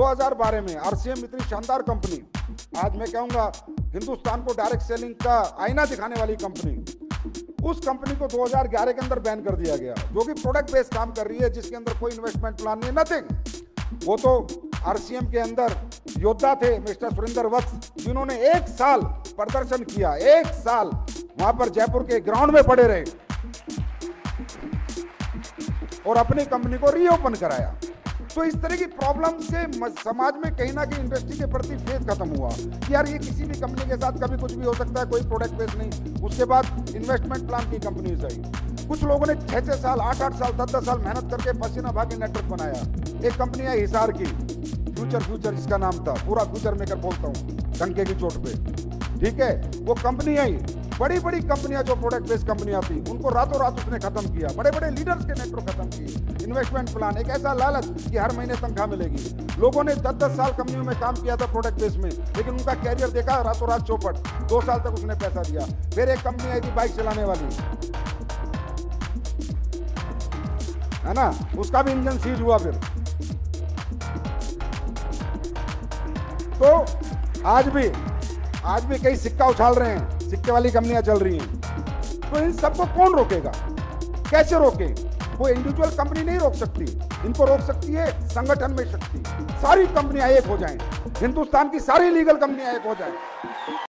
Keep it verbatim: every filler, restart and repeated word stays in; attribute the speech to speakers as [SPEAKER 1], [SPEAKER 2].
[SPEAKER 1] दो हज़ार बारह में आरसीएम इतनी शानदार कंपनी, आज मैं कहूंगा हिंदुस्तान को डायरेक्ट सेलिंग का आईना दिखाने वाली कंपनी, उस कंपनी को दो हज़ार ग्यारह के अंदर बैन कर दिया गया, जो कि प्रोडक्ट बेस्ड काम कर रही है, जिसके अंदर कोई इन्वेस्टमेंट प्लान नहीं, नथिंग। वो तो आरसीएम के अंदर योद्धा थे मिस्टर सुरेंद्र वत्स, जिन्होंने एक साल प्रदर्शन किया, एक साल वहां पर जयपुर के ग्राउंड में पड़े रहे और अपनी कंपनी को रीओपन कराया। तो इस तरह की प्रॉब्लम से समाज में कहीं ना कहीं इंडस्ट्री के प्रति फेथ खत्म हुआ कि यार ये किसी भी कंपनी के साथ कभी कुछ भी हो सकता है, कोई प्रोडक्ट बेस नहीं। उसके बाद इन्वेस्टमेंट प्लान की कंपनीज आई, कुछ लोगों ने छः छः साल आठ आठ साल दस दस साल मेहनत करके पसीना भागे नेटवर्क बनाया। एक कंपनी है हिसार की, फ्यूचर फ्यूचर जिसका नाम था, पूरा फ्यूचर मेकर बोलता हूँ डंके की चोट पे, ठीक है। वो कंपनी आई, बड़ी बड़ी कंपनियां जो प्रोडक्ट बेस्ड कंपनियां थी उनको रातों रात उसने खत्म किया, बड़े बड़े लीडर्स के नेटवर्क खत्म किए। इन्वेस्टमेंट प्लान, एक ऐसा लालच कि हर महीने तनख्वाह मिलेगी। लोगों ने दस दस साल कंपनियों में काम किया था प्रोडक्ट बेस्ड में, लेकिन उनका कैरियर देखा रातों रात चौपट, दो साल तक उसने पैसा दिया। फिर एक कंपनी आई थी बाइक चलाने वाली, है ना, उसका भी इंजन सीज हुआ। फिर तो आज भी आज भी कई सिक्का उछाल रहे हैं, सिक्के वाली कंपनियां चल रही हैं। तो इन सबको कौन रोकेगा, कैसे रोके? वो इंडिविजुअल कंपनी नहीं रोक सकती, इनको रोक सकती है संगठन में शक्ति। सारी कंपनियां एक हो जाएं, हिंदुस्तान की सारी लीगल कंपनियां एक हो जाएं।